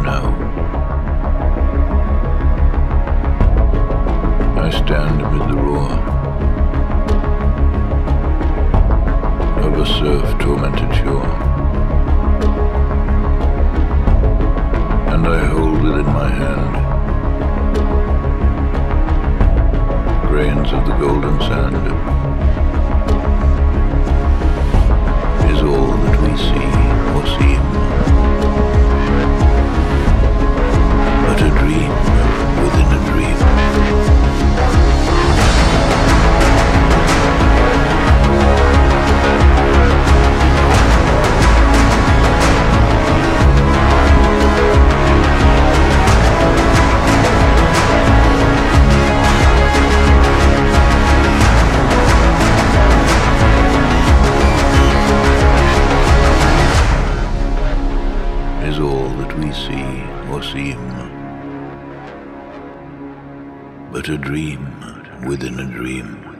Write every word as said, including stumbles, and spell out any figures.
now. I stand amid the roar of a surf-tormented shore, and I hold within my hand grains of the golden sand. Is all that we see or seem but a dream within a dream? Is all that we see or seem but a dream within a dream?